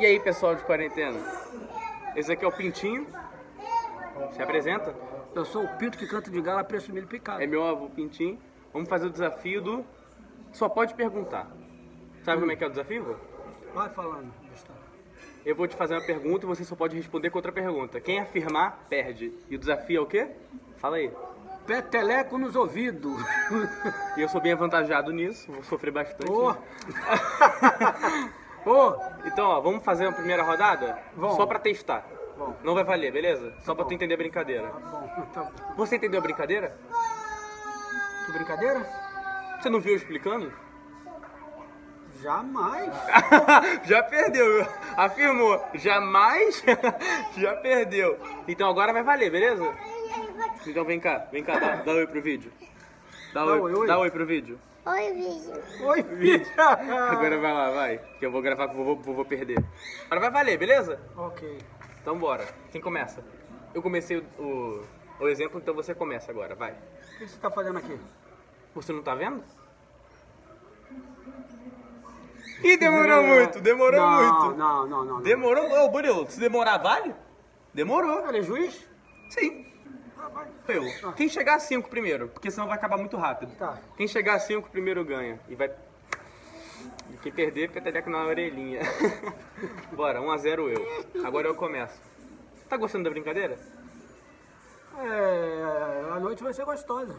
E aí, pessoal de quarentena? Esse aqui é o Pintinho. Se apresenta. Eu sou o pinto que canta de galo a preço milho picado. É meu avô Pintinho. Vamos fazer o desafio do... Só pode perguntar. Sabe como é que é o desafio, vô? Vai falando, Gustavo. Eu vou te fazer uma pergunta e você só pode responder com outra pergunta. Quem afirmar, perde. E o desafio é o quê? Fala aí. Peteleco nos ouvidos. E eu sou bem avantajado nisso, vou sofrer bastante. Ô! né? Ô! Então, ó, vamos fazer uma primeira rodada? Vamos. Só pra testar. Bom. Não vai valer, beleza? Só pra bom. tu entender a brincadeira. Bom, então, Você entendeu a brincadeira? que brincadeira? Você não viu eu explicando? Jamais. Já perdeu, afirmou. Jamais já perdeu. Então agora vai valer, beleza? Então vem cá, dá oi pro vídeo. Dá oi pro vídeo. Oi, vídeo. Oi, filho. Agora vai lá, vai. Que eu vou gravar com o vovô perder. Agora vai valer, beleza? Ok. Então bora. Quem começa? Eu comecei o exemplo, então você começa agora, vai. O que você está fazendo aqui? Você não tá vendo? Ih, demorou muito, demorou muito. Não. Demorou, ô Burilo, se demorar vale? Demorou. Ele é juiz? Sim. Ah, vai. Eu. Quem chegar a 5 primeiro, porque senão vai acabar muito rápido. Tá. Quem chegar a 5 primeiro ganha. E vai. E quem perder, peteleco na orelhinha. Bora, 1-0 eu. Agora eu começo. Tá gostando da brincadeira? A noite vai ser gostosa.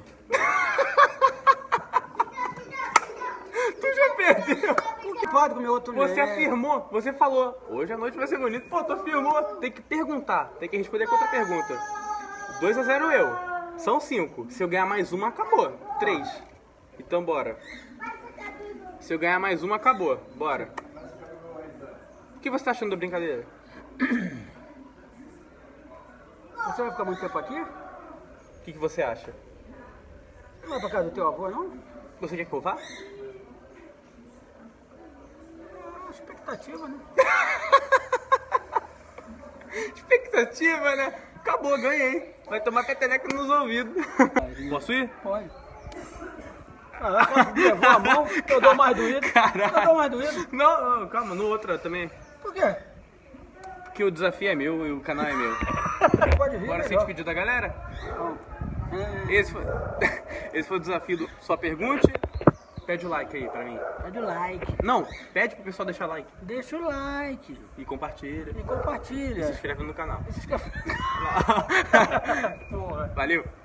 Tu já perdeu. O que pode comer outro Você leite? afirmou, você falou. Hoje a noite vai ser bonita. Pô, tu afirmou. Tem que perguntar, tem que responder com outra pergunta. 2-0 eu. São 5. Se eu ganhar mais uma, acabou. 3. Então bora. Se eu ganhar mais uma, acabou. Bora. O que você tá achando da brincadeira? Você vai ficar muito tempo aqui? O que você acha? Não vai pra casa do teu avô, não? Você quer que eu vá? Expectativa, né? Expectativa, né? Acabou, ganhei. Vai tomar peteleca nos ouvidos. Posso ir? Pode. Caraca, levou a mão, eu dou mais doído. Caralho. Eu dou mais doído. Não, calma, no outro também. Por quê? Porque o desafio é meu e o canal é meu. Pode vir, Bora se melhor. despedir da galera? Não. Esse foi o desafio do Só Pergunte. Pede o like aí pra mim. Pede o like. Não, pede pro pessoal deixar like. Deixa o like. E compartilha. E E compartilha. se inscreve no canal. E se inscreve. Porra. Valeu!